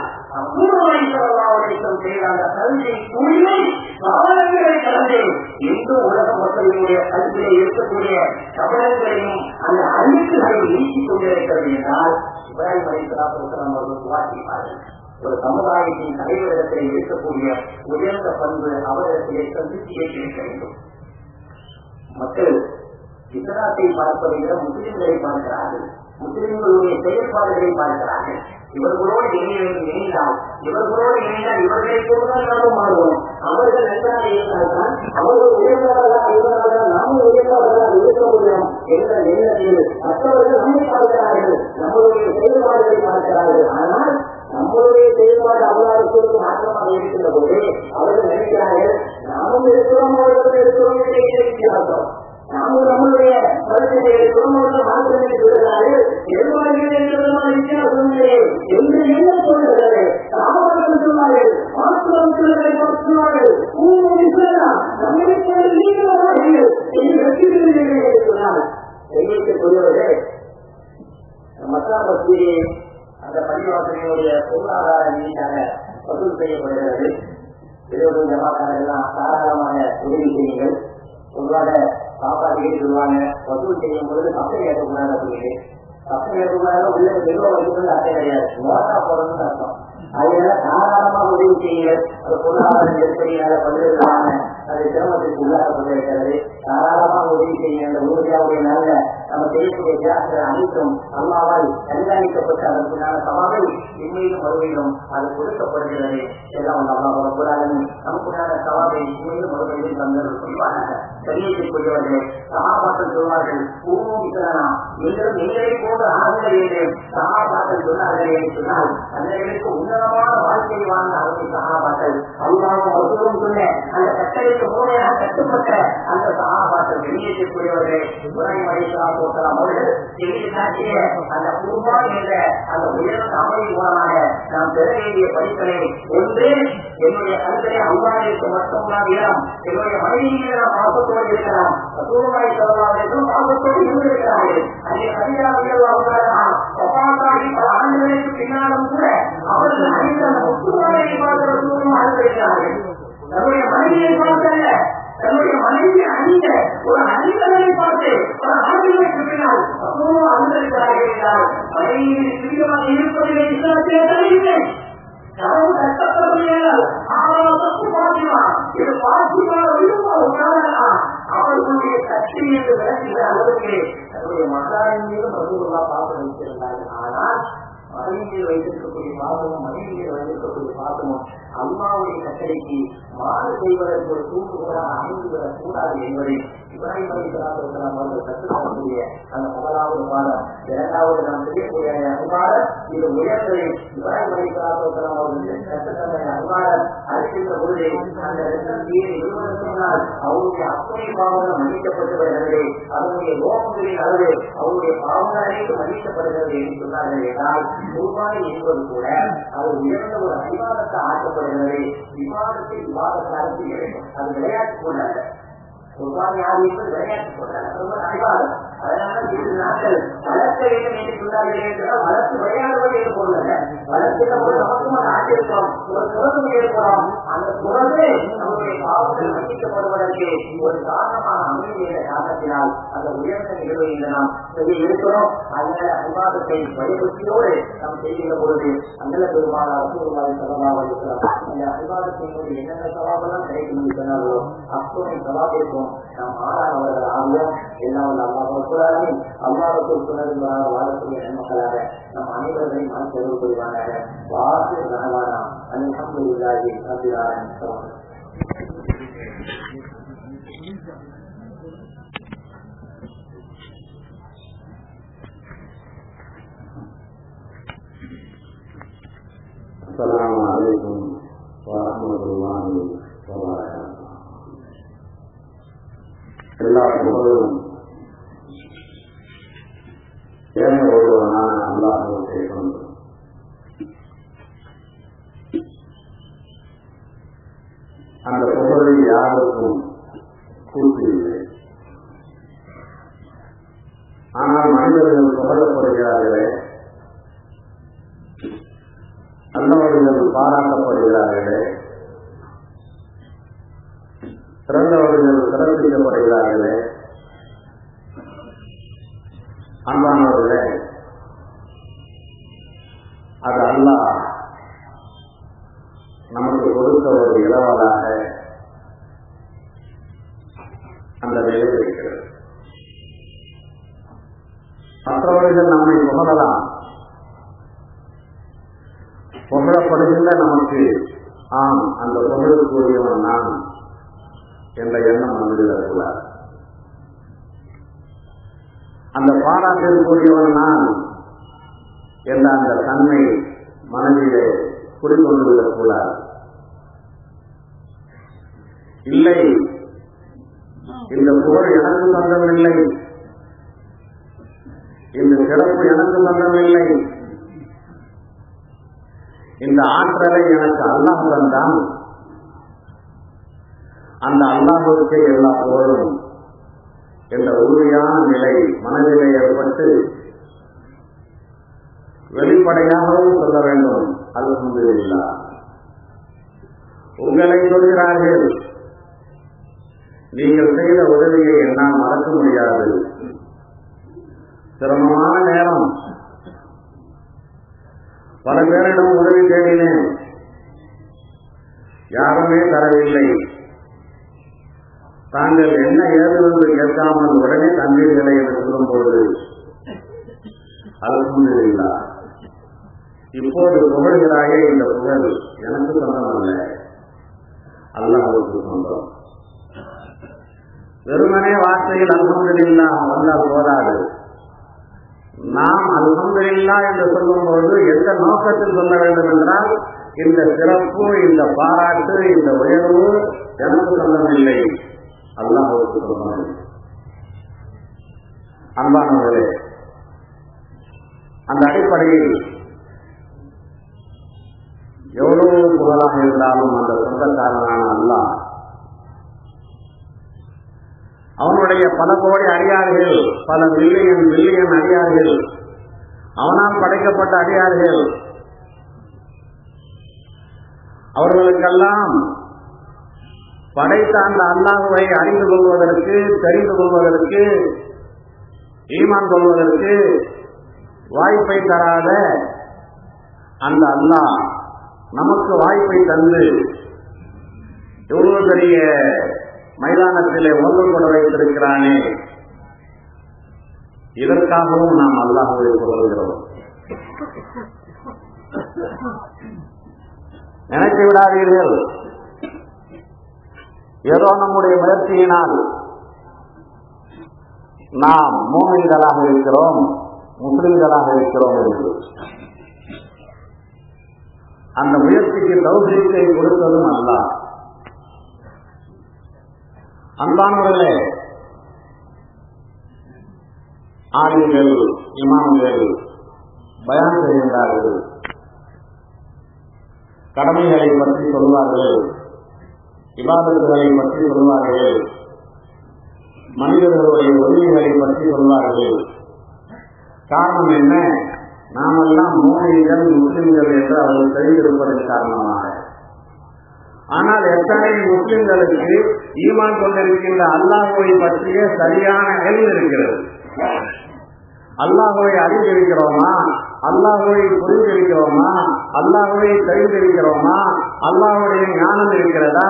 தூய்மை கவனங்களை கலந்து எந்த உலக மக்களுடைய கல்வியை இருக்கக்கூடிய கவனங்களையும் அந்த அழுக்குகளை நீக்கிக் கொண்டிருக்கிறது என்றால் இப்ராஹிம் அலைஹிஸ்ஸலாத்து வஸ்ஸலாம் அவர்கள் வாசிப்பார்கள். ஒரு சமுதாயத்தின் தலைவரிடத்தில் இருக்கக்கூடிய உயர்ந்த பண்பு அவரிடத்திலே சந்திச்சியை இருக்க வேண்டும். மக்கள் இஸ்லாத்தை பார்ப்பதை விட முஸ்லிம்களை பார்க்கிறார்கள், முஸ்லிம்களுடைய செயல்பாடுகளை பார்க்கிறார்கள். இவர்களோடு இணைந்தால் இவர்களை பொருளாதாரம் மாறுவோம். அவர்கள் நன்றாக இருந்தால்தான், அவர்கள் உயர்ந்தவர்களாக இருந்தால்தான் நாமும் உயர்ந்தவர்களாக இருக்க முடியும் என்ற எண்ணத்தில் மற்றவர்கள் நம்மை பார்க்கிறார்கள், நம்மளுடைய செயல்பாடுகளை பார்க்கிறார்கள். ஆனால் நம்மளுடைய செயல்பாடு அவர்களுக்கு மாற்றமாக இருக்கின்ற போது அவர்கள் நினைக்கிறார்கள் நாமும் இருக்கிறோம், அவர்கள் இருக்கிறோம் என்று இருக்கிறார்கள். நாமும் நம்மளுடைய கருத்திலே இருக்கிறோம், அவர்கள் மாற்றத்தை சொல்கிறார்கள். எதிர்பார்க்கிறேன் என்று என்ன சொல்கிறது மருத்துவர்களை மருத்துவர்கள் மக்கள் பற்றி அந்த பள்ளிவாசனையுடைய பொருளாதார நீட்டாக வசூல் செய்யப்படுகிறது. இருபது ஜமாக்காரர்கள்லாம் தாராளமான உதவி செய்யுங்கள். பொதுவாக சாப்பாடுகள் சொல்லுவாங்க, வசூல் செய்யும் பொழுது பக்கம் ஏற்கக்கூடாது அப்படின்னு. பக்கம் ஏற்கக்கூடாது உள்ள வெள்ள வைக்கிறது அர்த்தம் கிடையாது, மோட்டா போடணும்னு அர்த்தம். அதனால தாராளமாக உதவி செய்யுங்கள். அது பொருளாதார நெருக்கடியால பல்வேறுமான அது சிரமத்திற்கு உள்ளாக்கப்பட்டிருக்கிறது. தாராளமாக உதவி செய்யுங்கள். அந்த உறுதியாவுடைய நல்ல நம்ம செய்யக்கூடிய தியாகங்கள் அனைத்தும் அல்லாவால் கண்காணிக்கப்பட்டு அதற்குண்டான சவாலை இன்மையிலும் மறுமையிலும் அது கொடுக்கப்படுகிறது. எல்லாம் அல்லாஹ் நமக்குண்டான சவாலை இன்மையிலும் மறுமையிலும் தந்தது சொல்வாங்க. கண்ணியத்திற்குரியவர்கள் சகாபாக்கள் சொல்வார்கள், நீங்களும் நீங்களே போன்ற ஆண்கள் என்று சகாபாக்கள் சொன்னார்கள் என்று சொன்னால் அன்றைகளுக்கு உன்னதமான வாழ்க்கையை வாழ்ந்த அருமை சகாபாக்கள் அல்லாஹ்வும் அவர்களும் சொன்ன அந்த கட்டளைக்கு முழுமையாக கட்டுப்பட்ட அந்த சகாபாக்கள் கண்ணியத்திற்குரியவர்கள் இப்ராஹிம் அலைஹிஸ்ஸலாம் அவர்கள் செய்து காட்டிய அந்த குர்பான் என்ற அந்த உயர்ந்த அமைதி மூலமாக நாம் பெற வேண்டிய படிப்பனை ஒன்று, என்னுடைய கண்களை அல்லாஹ்விற்கு மட்டும்தான் இடம், என்னுடைய மனைவியை நாம் பாசத்தோடு இருக்கலாம். ரசூலுல்லாஹி ஸல்லல்லாஹு அலைஹி வஸல்லம் பாசத்தோடு இருந்திருக்கிறார்கள். அங்கே கலியாவியல் ஒப்பாத்தாகி பல ஆண்டுகளுக்கு பின்னாலும் கூட அவர்கள் அனைத்து அந்த முத்துமாரை பார்க்கிற சூழ்நிலை அனுபவிக்கிறார்கள். நம்முடைய மனைவியை பார்த்தல்ல, தன்னுடைய மனைவி அணிந்த ஒரு அணிகளை பார்த்து பல ஆண்டுகளுக்கு பின்னால் அனுபவிக்கிறார்கள் என்றால் மனைவியின் பிரியமாக இருப்பதில்லை, இஸ்லாத்திலே தடையில்லை. கடவு கட்டப்படவில்லையால் தப்பு பாத்திமா இது பாத்திமாக விரும்பலாம். அவர்களுடைய கட்சி என்று விளக்குகிற அளவுக்கு தன்னுடைய மகாரின் மீதும் ரசூலுல்லாஹ் பாசம் வைத்திருந்தார்கள். ஆனால் மனைவியில் வைத்திருக்கக்கூடிய பாசமும் மனைவியில் வைத்திருக்கக்கூடிய பாசமும் அல்லாஹ்வுடைய கட்டளைக்கு மாறு செய்வதற்கு ஒரு தூண்டுகோலாக அமைந்துவிடக் கூடாது என்பதை இப்ராஹிம் அலைஹிஸ்ஸலாம் அவர்கள் கற்றுத்தரக்கூடிய அந்த முதலாவது பாடம். இரண்டாவது நாம் செய்யக்கூடிய அன்பாளர் இது உயர்ந்ததை இப்ராஹிம் அலைஹிஸ்ஸலாம் அவர்கள் கற்றுத்தந்த அன்பாளர் அழைக்கின்ற பொழுது அந்த இரத்தம் தீரை விழுவதற்கு முன்னால் அவருடைய அத்தனை பாவங்கள் மன்னிக்கப்பட்டு வருகிறது, அதனுடைய லோகங்களின் அளவு அவருடைய பாவங்கள் அனைத்து மன்னிக்கப்படுகிறது என்று சொன்னார்கள். என்றால் குர்பானி என்பது கூட அது உயர்ந்த ஒரு அறிவாதத்தை ஆக்கப்படுகிறது. விவாதத்தில் விவாதத்தால் செய்ய வேண்டும். அது விளையாட்டு கொண்டாட குர்பானி யார் என்பது விளையாட்டு கொண்டாட ரொம்ப அறிவாதம். அதனால இரு நாட்கள் வளர்க்க வேண்டும் என்று சொன்னார்கள் என்றால் வளர்த்து விளையாடுவது என்று பொருள். வளர்க்கின்ற போது நமக்கும் ஒரு ஆட்டிருக்கோம், ஒரு துறவு ஏற்படும். அந்த துறவு நம்முடைய பாவங்கள் மன்னிக்கப்படுவதற்கு ஒரு காரணமாக அமைதி என்ற காரணத்தினால் அந்த உயர்ந்த நிகழ்வை நாம் செய்ய இருக்கிறோம். அதனால அறிவாதத்தை வலியுறுத்தியோடு நாம் செய்கின்ற பொழுது அந்த பெருமாள் ரசூலுல்லாஹி ஸல்லல்லாஹு அலைஹி வஸல்லம் அந்த அறிவாதத்தின் என்னென்ன சவாபெல்லாம் கிடைக்கும் சொன்னார்களோ அத்தனை சவாபிற்கும் நாம் ஆறானவர்கள் ஆகியோம். எல்லாம் அல்லாஹ்வுக்கு சொன்னதாக வாழக்கூடிய நன்மக்களாக நம் அனைவர்களையும் நான் தேர்வு புரிவானாக. வாக்கு நலவானா அல்ஹம்துலில்லாஹி ரப்பில் ஆலமீன். அஸ்ஸலாமு அலைக்கும் வரஹ்மத்துல்லாஹி வபரகாத்துஹு. எல்லா புகழும் ஏழை ஒருவனான அல்லாஹ்வுக்கே சொந்தம். அந்த புகழை யாருக்கும் கூட்டு இல்லை. ஆனால் மனிதர்கள் புகழப்படுகிறார்களே, நல்லவர்கள் பாராட்டப்படுகிறார்களே, சிறந்தவர்கள் சிறப்பிக்கப்படுகிறார்களே, அன்பானவர்களே, அது அல்லாஹ் நமக்கு கொடுத்த ஒரு இலவலாக அந்த நிலை இருக்கிறது. மற்றவர்கள் நம்மை புகழலாம், புகழப்படுகின்ற நமக்கு ஆம் அந்த புகழுக்குரியவன் நான் என்ற எண்ணம் வந்துவிடக்கூடாது. அந்த பாராட்டிற்குரியவன் நான் என்ற அந்த தன்மை மனதிலே குடிக்கொண்டு விடக்கூடாது. இல்லை, இந்த புகழ் எனக்கு சொந்தமில்லை, இந்த சிறப்பு எனக்கு சொந்தமில்லை, இந்த ஆற்றலை எனக்கு அல்லாஹ் தந்தான் அந்த அல்லாஹ்வுக்கே எல்லா புகழும் என்ற உறுதியான நிலை மனதிலே ஏற்பட்டு வெளிப்படையாகவும் சொல்ல வேண்டும். அல்ஹம்துலில்லாஹ். உங்களை சொல்கிறார்கள், நீங்கள் செய்த உதவியை என்னால் மறக்க முடியாது. சிரமமான நேரம், பல பேரிடம் உதவி தேடினேன், யாருமே தரவில்லை. தாங்கள் என்ன ஏதுவென்று கேட்காமல் உடனே தந்தீர்களே என்று சொல்லும்போது அல்ஹம்துலில்லாஹ். இப்போது புகழ்கிறாயே, இந்த புகழ் எனக்கு சொந்தம் அல்ல, அல்லாஹ்வுக்கு சொந்தம். வெறுமனே வார்த்தையில் அல்ஹம்துலில்லாஹ் வந்தால் போதாது. நாம் அல்ஹம்துலில்லாஹ் என்று சொல்லும்போது எந்த நோக்கத்தில் சொல்ல வேண்டும் என்றால், இந்த சிறப்பு, இந்த பாராட்டு, இந்த உயர்வு எனக்கு சொந்தமில்லை, அல்லாஹ்வுக்கு சொந்தம். அன்பானவர்களே, அந்த அடிப்படையில் எவ்வளவு புகழாக இருந்தாலும் அந்த சொந்தக்காரனான அல்லாஹ், அவனுடைய பல கோடி அடியார்கள், பல மில்லியன் மில்லியன் அடியார்கள், அவனால் படைக்கப்பட்ட அடியார்கள், அவர்களுக்கெல்லாம் படைத்த அந்த அல்லாஹ்வை அறிந்து கொள்வதற்கு, தெரிந்து கொள்வதற்கு, ஈமான் கொள்வதற்கு வாய்ப்பை தராத அந்த அல்லாஹ் நமக்கு வாய்ப்பை தந்து எவ்வளவு பெரிய மைதானத்திலே ஒன்று கொண்டு வைத்திருக்கிறானே, இதற்காகவும் நாம் அல்லாஹ்வை புகழ்கிறோம். நினைத்து விடாதீர்கள், ஏதோ நம்முடைய முயற்சியினால் நாம் மூமின்களாக இருக்கிறோம், முஸ்லிம்களாக இருக்கிறோம் என்று. அந்த முயற்சிக்கு தௌஃபீக்கை கொடுத்ததும் அல்லாஹ். அன்பானவர்களே, ஆலிம்கள், இமாம்கள் பயான் செய்கின்றார்கள், கடமைகளை பற்றி சொல்வார்கள், இபாதத்துகளை பற்றி சொல்வார்கள், மனிதர்களுடைய உரிமைகளை பற்றி சொல்வார்கள். காரணம் என்ன? நாமெல்லாம் மூமின்கள், முஸ்லிம்கள் என்று அவர்கள் தெரிந்திருப்பதன் காரணமாக. ஆனால் எத்தனை முஸ்லிம்களுக்கு ஈமான் கொண்டிருக்கின்ற அல்லாஹ்வை பற்றிய சரியான அறிவு இருக்கிறது? அல்லாஹ்வை அறிந்திருக்கிறோமா? அல்லாஹ்வை புரிந்திருக்கிறோமா? அல்லாஹ்வை தெரிந்திருக்கிறோமா? அல்லாஹ்வுடைய ஞானம் இருக்கிறதா?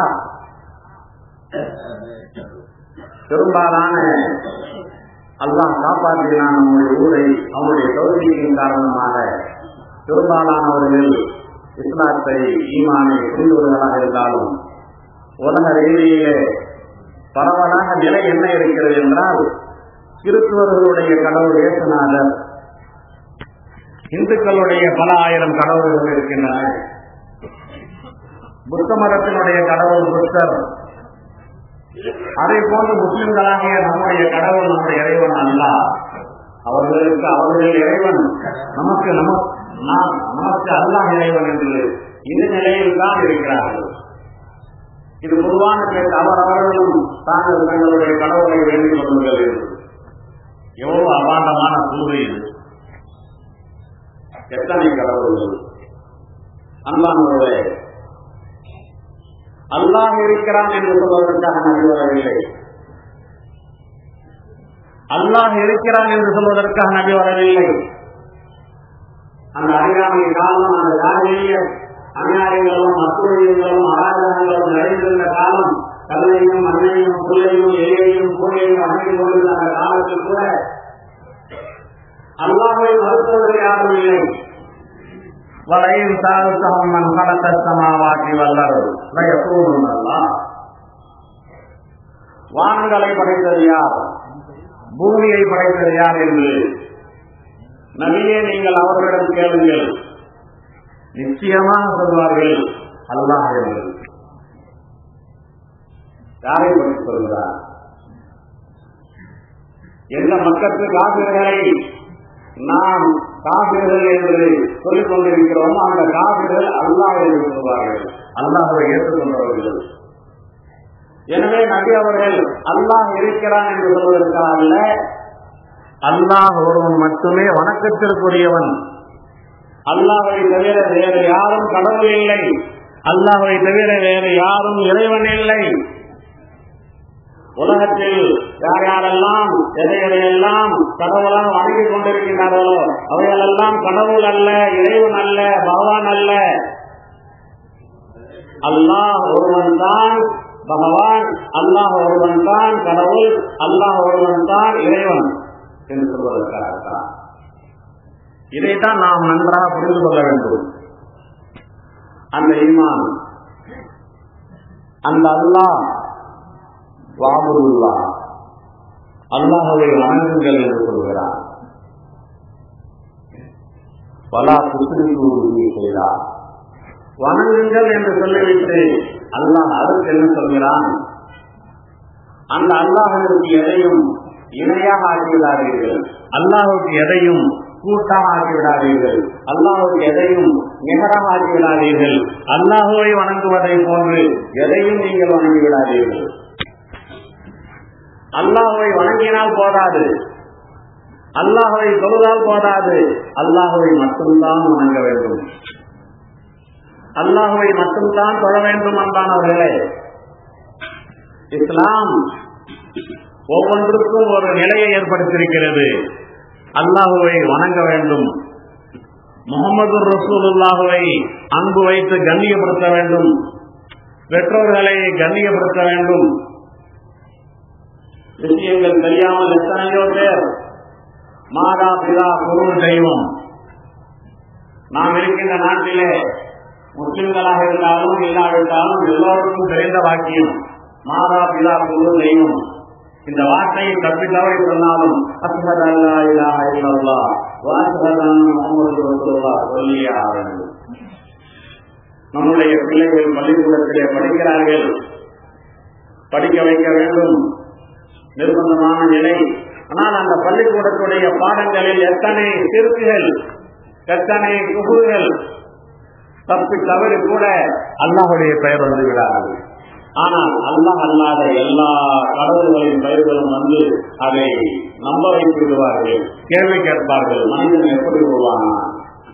பெரும்பாலான அல்லாஹ் காப்பாற்றினான் நம்முடைய ஊரை. அவனுடைய தௌஃபீக்கின் காரணமாக பெரும்பாலானவர்கள் இஸ்லாத்தை, ஈமானை புரிந்தவர்களாக இருந்தாலும் உலக ரீதியிலே பரவலாக நிலை என்ன இருக்கிறது என்றால், கிறிஸ்துவர்களுடைய கடவுள் இயேசுநாதர், இந்துக்களுடைய பல ஆயிரம் கடவுள்கள் இருக்கின்றன, புத்த மதத்தினுடைய கடவுள் புத்தர், அதை போன்று முஸ்லிம்களாகிய நம்முடைய கடவுள், நம்முடைய இறைவன் அல்லாஹ். அவர்களுக்கு அவர்கள் இறைவன், நமக்கு அல்லாஹ் இறைவன் என்று இந்த நிலையில் தான் இருக்கிறார்கள். இது பொதுவான பேச்சு. அவர்களும் தாங்கள் தங்களுடைய கடவுளை வேண்டிக் கொள்ளுங்கள் என்று. எவ்வளவு அபாண்டமான கூறு இது! எத்தனை கடவுள்கள்! அன்பானவர்களே, அல்லாஹ் இருக்கிறான் என்று சொல்வதற்காக நபி வரவில்லை. அல்லாஹ் இருக்கிறான் என்று சொல்வதற்காக நபி வரவில்லை. அந்த அறியாமை காலம், அந்த ஜாகிலிய அநியாயங்களும் அத்துழைகளும் அராஜகங்களும் நிறைந்திருந்த காலம், கல்லையும் மண்ணையும் புல்லையும் எலியையும் பூனையும் அமைந்து கொண்டிருந்த அந்த காலத்தில் கூட அல்லாஹ்வை மறுத்தவர்கள் யாரும் இல்லை. வலையின் சாதகம் மண் கடத்தமாவாக்கி வல்லரும் அல்லாஹ். வானங்களை படைத்தது யார், பூமியை படைத்தது யார் என்று நபியே நீங்கள் அவர்களிடம் கேளுங்கள், நிச்சயமாக சொல்வார்கள் அல்லாஹ் என்று. யாரை பற்றி சொல்கிறார்? எந்த மக்களுக்கு காபிர்களை நாம் காபிர்கள் என்று சொல்லிக் கொண்டிருக்கிறோமோ அந்த காபிர்கள் அல்லாஹ் என்று சொல்வார்கள், அல்லாஹ்வை ஏற்றுக்கொண்டவர்கள். எனவே நபி அவர்கள் அல்லாஹ் இருக்கிறான் என்று சொல்வதற்காக அல்லாஹ் ஒருவன் மட்டுமே வணக்கத்திற்குரியவன், அல்லாஹ்வை தவிர வேறு யாரும் கடவுள் இல்லை, அல்லாஹ்வை தவிர வேறு யாரும் இறைவன் இல்லை. உலகத்தில் யார் யாரெல்லாம் எதையெல்லாம் கடவுளாக வணங்கிக் கொண்டிருக்கின்றார்களோ அவைகளெல்லாம் கடவுள் அல்ல, இறைவன் அல்ல, பகவான் அல்ல. அல்லாஹ் ஒருவன் தான் பகவான், அல்லாஹ் ஒருவன் தான் கடவுள், அல்லாஹ் ஒருவன் தான் இறைவன் என்று சொல்வதற்காக இதைத்தான் நாம் நன்றாக புரிந்து கொள்ள வேண்டும். அந்த ஈமான், அந்த அல்லாஹ் வாபுல்லா, அல்லாஹ்வை வணங்குங்கள் என்று சொல்கிறார். வலா துஸ்ரிகு செய்தார், வணங்குங்கள் என்று சொல்லிவிட்டு அல்லாஹ் அதற்கு என்ன சொல்கிறான்? அந்த அல்லாஹ்விற்கு எதையும் இணையாக ஆக்கிவிடாதீர்கள், அல்லாஹ்வுக்கு எதையும் கூட்டாக ஆக்கிவிடாதீர்கள், அல்லாஹ்வுக்கு எதையும் நிகராக ஆக்கிவிடாதீர்கள், அல்லாஹ்வை வணங்குவதை போன்று எதையும் நீங்கள் வணங்கிவிடாதீர்கள். அல்லாஹ்வை வணங்கினால் போதாது, அல்லாஹ்வை தொழுதால் போதாது, அல்லாஹ்வை மட்டும்தான் வணங்க வேண்டும், அல்லாஹ்வை மட்டும்தான் தொழ வேண்டும். அன்பானவர்களே, இஸ்லாம் ஒவ்வொன்றுக்கும் ஒரு நிலையை ஏற்படுத்தியிருக்கிறது. அல்லாஹ்வை வணங்க வேண்டும், முஹம்மது ரசூலுல்லாஹ்வை அன்பு வைத்து கண்ணியப்படுத்த வேண்டும், பெற்றோர்களை கண்ணியப்படுத்த வேண்டும். விஷயங்கள் தெரியாமல் எத்தனையோ பேர் மாதா பிதா குரு தெய்வம். நாம் இருக்கின்ற நாட்டிலே முஸ்லிம்களாக இருந்தாலும் இல்லாவிட்டாலும் எல்லோருக்கும் தெரிந்த வாக்கியம் மாதா பிதா குரு தெய்வம். இந்த வார்த்தையை தப்பி தவறி சொன்னாலும் அஷ்ஹது அல்லா இலாஹ இல்லல்லாஹ் வ அஷ்ஹது அன்ன முஹம்மது ரசூலுல்லாஹ் சொல்லியே ஆக வேண்டும். நம்முடைய பிள்ளைகள் பள்ளிக்கூடத்திலே படிக்கிறார்கள், படிக்க வைக்க வேண்டும், நிர்பந்தமான நிலை. ஆனால் அந்த பள்ளிக்கூடத்துடைய பாடங்களில் எத்தனை சிறுக்குகள், எத்தனை குபுர்கள், தப்பி தவறு கூட அல்லாஹ்வுடைய பெயர் வந்து விடாது. ஆனால் அல்லாஹ் அல்லாத எல்லா கடவுள்களின் பெயர்களும் வந்து அதை நம்ப வைத்து விடுவார்கள், கேள்வி கேட்பார்கள். மனிதன் எப்படி உருவானான்?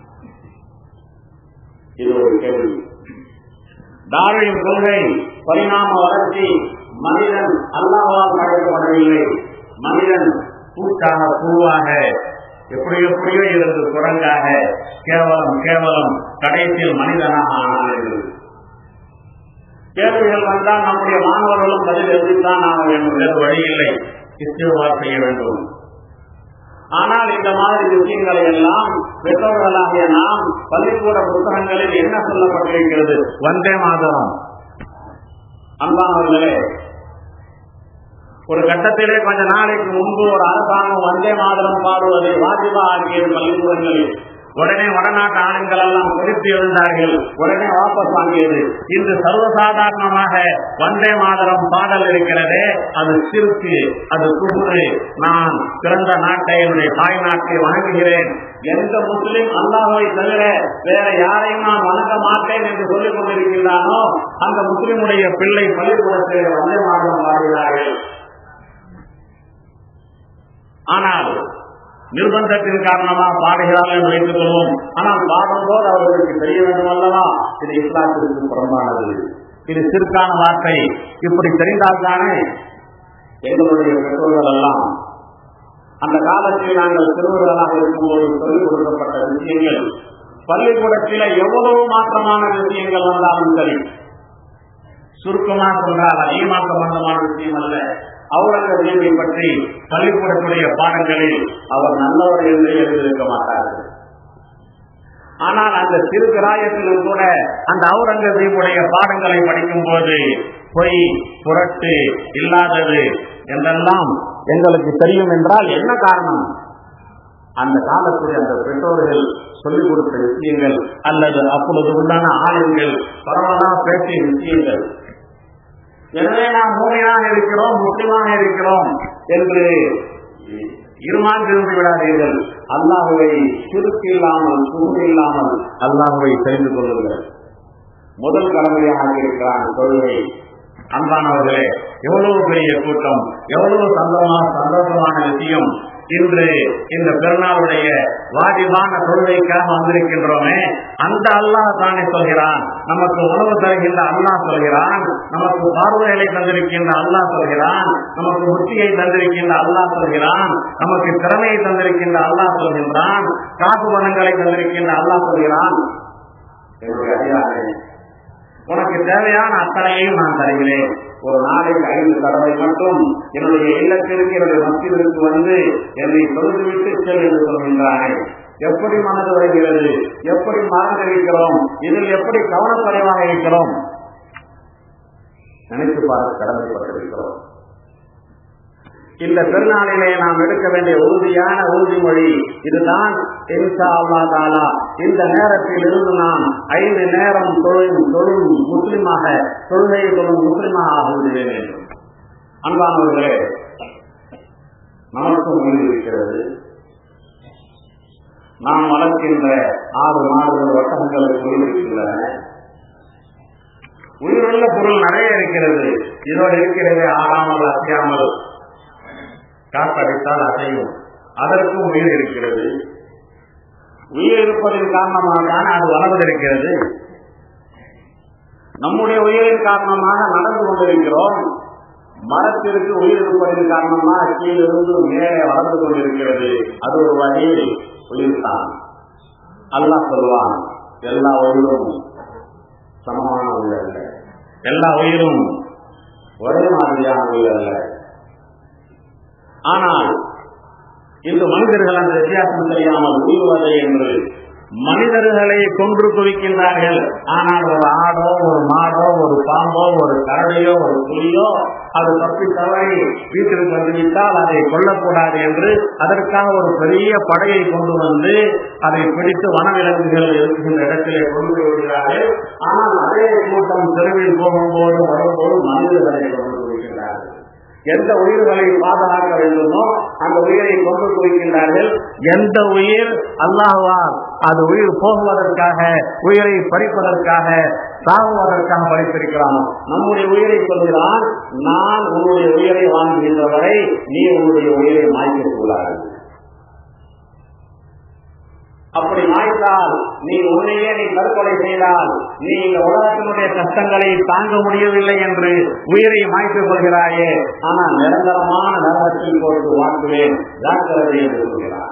இது ஒரு கேள்வி. டார்வின் கொள்கை, பரிணாம வளர்ச்சி, மனிதன் அல்லாஹ்வால் படைக்கப்படவில்லை, மனிதன் பூச்சாக பூவாக எப்படி எப்படியோ இருந்து குரங்காக கேவலம் கேவலம் கடைசியில் மனிதனாக ஆனார்கள். கேள்விகள் வந்தால் நம்முடைய மாணவர்களும் பதில் எழுதித்தான் ஆக வேண்டும், வேறு வழி இல்லை, இஸ்திக்பார் செய்ய வேண்டும். ஆனால் இந்த மாதிரி விஷயங்களை எல்லாம் பெற்றோர்களாகிய நாம் பள்ளிக்கூட புத்தகங்களில் என்ன சொல்லப்பட்டிருக்கிறது? வந்தே மாதரம். அன்பானவர்களே, ஒரு கட்டத்திலே கொஞ்ச நாளைக்கு முன்பு ஒரு அரசாங்கம் வந்தே மாதரம் பாடுவதை வாஜிபா ஆகியது பள்ளிக்கூடங்களில். உடனே வடநாட்டு ஆளுங்கள் எல்லாம் குறித்து எழுந்தார்கள், உடனே வாபஸ் வாங்கியது. இன்று சர்வசாதாரணமாக வந்தே மாதரம் பாடல் இருக்கிறதே, அது சிறுக்கு, அது குபுரு. நான் பிறந்த நாட்டை, என்னுடைய தாய் நாட்டை வணங்குகிறேன், எந்த முஸ்லிம் அல்லாஹ்வை தவிர வேற யாரையும் நான் வணங்க மாட்டேன் என்று சொல்லிக் கொண்டிருக்கிறானோ அந்த முஸ்லிமுடைய பிள்ளை பள்ளிக்கூடத்தில் வந்தே மாதரம் பாடுகிறார்கள். ஆனால் நிர்பந்தத்தின் காரணமாக பாடுகிறார்கள் என்று வைத்துக் கொள்வோம். ஆனால் பாடும்போது அவர்களுக்கு தெரிய வேண்டும் அல்லவா, இது இஸ்லாத்திற்கு புறம்பானது, இது சிறுக்கான வார்த்தை. இப்படி தெரிந்தால்தானே எங்களுடைய பெற்றோர்கள் எல்லாம் அந்த காலத்தில் நாங்கள் சிறுவர்களாக இருக்கும்போது சொல்லிக் கொடுக்கப்பட்ட விஷயங்கள் பள்ளிக்கூடத்தில் எவ்வளவு மாற்றமான விஷயங்கள் வந்தாலும் சரி, சுருக்கமாக சொன்னால் அதிகமாக்கமான விஷயம் அல்ல. அவுரங்கசீபை பற்றி பள்ளிக்கூடத்துடைய பாடங்களில் அவர் நல்லவர் என்று எழுதியிருக்க மாட்டார்கள். ஆனால் அந்த சிறு கிராயத்திலும் கூட அந்த அவுரங்கசீபுடைய பாடங்களை படிக்கும் போது பொய், புரட்டு, இல்லாதது என்றெல்லாம் எங்களுக்கு தெரியும். என்றால் என்ன காரணம்? அந்த காலத்தில் அந்த பெற்றோர்கள் சொல்லிக் கொடுத்த விஷயங்கள் அல்லது அப்பொழுது உண்டான ஆளுங்கள் பரவலாக பேசிய விஷயங்கள். எனவே நாம் மூமினாக இருக்கிறோம், முஸ்லிமாக இருக்கிறோம் என்று இருமாந்து விடாதீர்கள். அல்லாஹ்வை சிறுக்கு இல்லாமல், சுருகு இல்லாமல் அல்லாஹ்வை தெரிந்து கொள்ளுங்கள். முதல் கடமையாக இருக்கிறான் தொழுகை. அன்பானவர்களே, எவ்வளவு பெரிய கூட்டம், எவ்வளவு சந்தோஷமான விஷயம். இன்று இந்த பெருநாளுடைய வாஜிபான தொழுகைக்காக வந்திருக்கின்றோமே, அந்த அல்லாஹ் தானே சொல்கிறான். நமக்கு உணவு தருகின்ற அல்லாஹ் சொல்கிறான், நமக்கு பார்வைகளை தந்திருக்கின்ற அல்லாஹ் சொல்கிறான், நமக்கு புத்தியை தந்திருக்கின்ற அல்லாஹ் சொல்கிறான், நமக்கு திறமையை தந்திருக்கின்ற அல்லாஹ் சொல்கின்றான், காசு பணங்களை தந்திருக்கின்ற அல்லாஹ் சொல்கிறான். உனக்கு தேவையான அத்தனையையும் நான் தருகிறேன். ஒரு நாளைக்கு 5 தடவை மட்டும் என்னுடைய இல்லத்திற்கு, என்னுடைய மஸ்ஜிதிற்கு வந்து என்னை தொழுதுவிட்டு செல் என்று சொல்கின்றானே. எப்படி மனது வருகிறது, எப்படி மறந்திருக்கிறோம், இதில் எப்படி கவனக்குறைவாக இருக்கிறோம் நினைத்து பார்க்க கடமைப்பட்டிருக்கிறோம். இந்த பெருநாளிலே நாம் எடுக்க வேண்டிய உறுதியான உறுதிமொழி இதுதான். இன்ஷா அல்லாஹ் தஆலா இந்த நேரத்தில் இருந்து நாம் 5 நேரம் தொழும் முஸ்லிமாக, தொழுகையை தொழும் முஸ்லிமாக ஆகிவிடுவேன் என்று. அன்பானவர்களே, நமக்கும் உயிர் இருக்கிறது. நாம் வளர்க்கின்ற 6 மாடுகள் ஒட்டகங்களுக்கு உயிர் இருக்கின்றன. உயிருள்ள பொருள் நிறைய இருக்கிறது. இதோடு இருக்கிறது ஆறாமல் அசையாமல், காற்றடித்தால் அசையும், அதற்கும் உயிர் இருக்கிறது. உயிர் இருப்பதன் காரணமாக தான் அது வளர்ந்திருக்கிறது. நம்முடைய உயிரின் காரணமாக நடந்து கொண்டிருக்கிறோம். மரத்திற்கு உயிர் இருப்பதன் காரணமாக கீழிருந்து மேலே வளர்ந்து கொண்டிருக்கிறது. அது ஒரு வகையில் உயிர் தான். அல்லாஹ் சொல்வான், எல்லா உயிரும் சமமான உயிர் அல்ல, எல்லா உயிரும் ஒரே மாதிரியான உயிர் அல்ல. ஆனால் இந்த மனிதர்கள் அந்த வித்தியாசம் தெரியாமல் உயிர்வதை என்று மனிதர்களை கொன்று குவிக்கின்றார்கள். ஆனால் ஒரு ஆடோ, ஒரு மாடோ, ஒரு பாம்போ, ஒரு கரடியோ, ஒரு புலியோ அது தப்பி தவறி வீட்டிற்கு வந்துவிட்டால் அதை கொல்லக்கூடாது என்று அதற்காக ஒரு பெரிய படையை கொண்டு வந்து அதை பிடித்து வனவிலங்குகள் இருக்கின்ற இடத்திலே கொண்டு விடுகிறார்கள். ஆனால் அதே கூட்டம் தெருவில் போகும்போது வரும்போது மனிதர்களை கொண்டு குவிக்கின்றார்கள். எந்த உயிர்களை பாதுகாக்க வேண்டுமோ அந்த உயிரை கொண்டு குவிக்கின்றார்கள். எந்த உயிர் அல்லாஹ்வால் அது உயிர் போகுவதற்காக, உயிரை பறிப்பதற்காக, சாகுவதற்காக பறித்திருக்கிறானோ நம்முடைய உயிரை சொல்கிறான், நான் உன்னுடைய உயிரை வாங்குகின்ற வரை நீ உன்னுடைய உயிரை மாய்க்கக்கூடாது. அப்படி மாய்த்தால் நீ உன்னையே நீ தற்கொலை செய்தால் நீ இந்த உலகத்தினுடைய கஷ்டங்களை தாங்க முடியவில்லை என்று உயிரை மாய்த்துக் கொள்கிறாயே, ஆனால் நிரந்தரமான நரகத்தில் போட்டு வாழ்த்துவேன், ஜாக்கிரதை என்று சொல்கிறான்.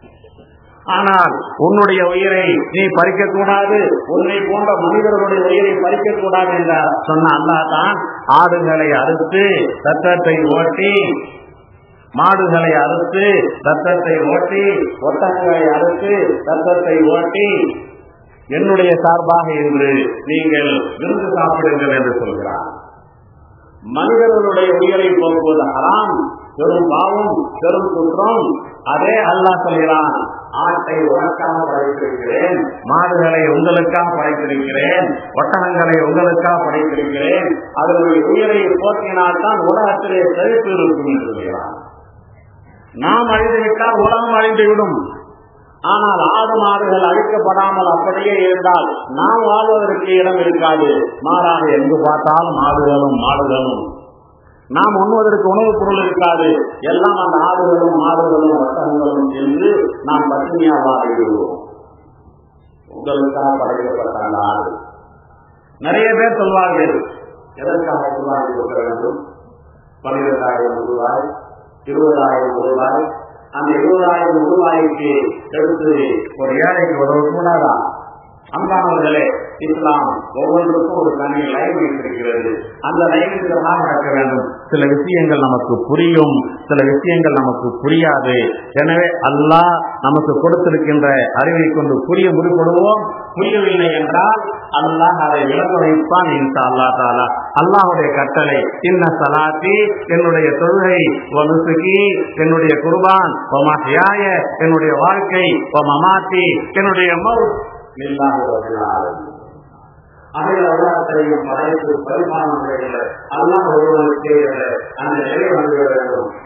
ஆனால் உன்னுடைய உயிரை நீ பறிக்கக்கூடாது, உன்னை போன்ற மனிதர்களுடைய உயிரை பறிக்கக்கூடாது என்று சொன்ன அல்லாஹ் தான் ஆடுகளை அறுத்து ரத்தத்தை ஓட்டி, மாடுகளை அறுத்து ரத்தத்தை ஓட்டி, ஒட்டகங்களை அறுத்து ரத்தத்தை ஓட்டி என்னுடைய சார்பாக என்று நீங்கள் விருந்து சாப்பிடுங்கள் என்று சொல்கிறார். மனிதர்களுடைய உயிரை போக்குவது ஹராம், பெரும் பாவம், பெரும் குற்றம். அதே அல்லாஹ் சொல்கிறான், ஆட்டை உனக்காக படைத்திருக்கிறேன், மாடுகளை உங்களுக்காக படைத்திருக்கிறேன், ஒட்டகங்களை உங்களுக்காக படைத்திருக்கிறேன், அதனுடைய உயிரை போக்கினால்தான் உலகத்திலே செழிப்பு இருக்கும் என்று சொல்கிறான். நாம் அழிந்துவிட்டால் உலகம் அழிந்துவிடும். ஆனால் ஆடு மாடுகள் அழிக்கப்படாமல் அப்படியே இருந்தால் நாம் வாழ்வதற்கு இடம் இருக்காது. மாறாக எங்கு பார்த்தாலும் மாடுகளும் நாம் உண்ணுவதற்கு உணவுப் பொருள் இருக்காது. எல்லாம் அந்த ஆடுகளும் மாடுகளும் ஒட்டகங்களும் என்று நாம் பட்டினியாக வாழ்கிறோம். உங்களுக்காக படைக்கப்பட்ட அந்த ஆடு. நிறைய பேர் சொல்வார்கள், எதற்காக சொல்வார்கள் கொடுக்க வேண்டும்? 12,000 ரூபாய், 20,000 ரூபாய். அந்த 20,000 ரூபாய்க்கு எடுத்து ஒரு ஏழைக்கு உதவ கூடாதா? அன்பானவர்களே, இஸ்லாம் ஒவ்வொன்றுக்கும் ஒரு தனி லைன் வைத்திருக்கிறது. அந்த லைனுக்கு நடக்க வேண்டும். சில விஷயங்கள் நமக்கு புரியும், சில விஷயங்கள் நமக்கு புரியாது. எனவே அல்லாஹ் நமக்கு கொடுத்திருக்கின்ற அறிவை கொண்டு புரிய முற்படுவோம். புரியவில்லை என்றால் அல்லாஹ் அதை விளக்க வைப்பான் இன்ஷா அல்லாஹ் தஆலா. அல்லாஹ்வுடைய கட்டளை, இன்ன ஸலாத்தி என்னுடைய தொழுகை, வ நுசுகி என்னுடைய குர்பான், வ மஹ்யாய என்னுடைய வாழ்க்கை, வ மமாத்தி என்னுடைய மௌத் லில்லாஹி ரப்பில் ஆலமீன். அகில உலகத்தையும் படைத்து பரிபாலனம் செய்கிற அல்லாஹ் ஒருவனுக்கே அந்த நிலை வந்துவிட வேண்டும்.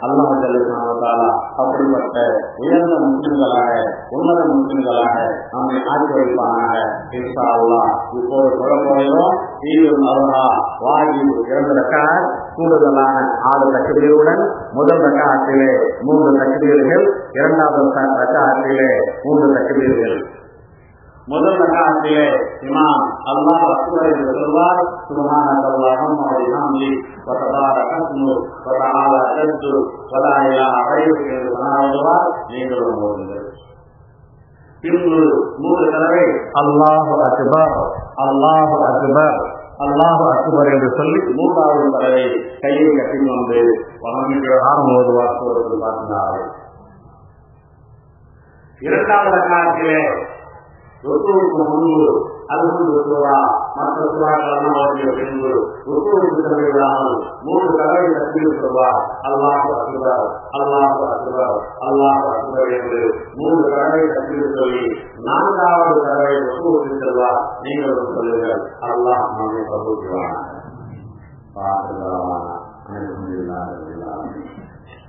அல்லாஹ் ஜல்லுல்லாஹு தஆலா அப்படிப்பட்ட உயர்ந்த முஸ்லிம்களாக உன்னத முஸ்லிம்களாக நம்மை ஆட்சி வைப்பானாக. இன்ஷா அல்லாஹ் இப்போது சொல்லப்போகிறோம். ஈதுல் அல்ஹா வாஜிப் 2 ரக்காத் கூடுதலான 6 தக்பீருடன் முதல் ரக்காத்திலே 3 தக்பீர்கள், இரண்டாவது ரக்காத்திலே 3 தக்பீர்கள். முதல் ரக்காத்திலே இமாம் அல்லாஹ் அக்பர் என்று சொல்வார். சுப்ஹானல்லாஹி வ பிஹம்திஹி வ தபாரக இஸ்முஹு வ தஆலா ஜத்துஹு வ லா இலாஹா கய்ருஹு என்று சொன்னார். நீங்களும் ஓதுங்கள். பின்பு 3 தடவை அல்லாஹு அக்பர் அல்லாஹு அக்பர் அல்லாஹு அக்பர் என்று சொல்லி 3வது தடவை கையை கட்டிக்கொண்டு வணங்குகிறார் ஓதுவார். சூரத்துல் பாத்திஹா. இரண்டாவது ரக்காத்திலே ருக்குவுக்கு முன்பு அல்ஹம்து சூரா மற்ற சூறாக்களெல்லாம் ஓதிய பின்பு ருக்குவுக்கு செல்கிறார்கள். 3 தடவை தக்பீர் சொல்வார். அல்லாஹு அக்பர் அல்லாஹு அக்பர் அல்லாஹு அக்பர் என்று 3 தடவை தக்பீர் சொல்லி 4வது தடவை ருக்குவுக்கு செல்வார். நீங்களும் சொல்லுங்கள். அல்லாஹ் நம்மை கபூல் செய்வானாக.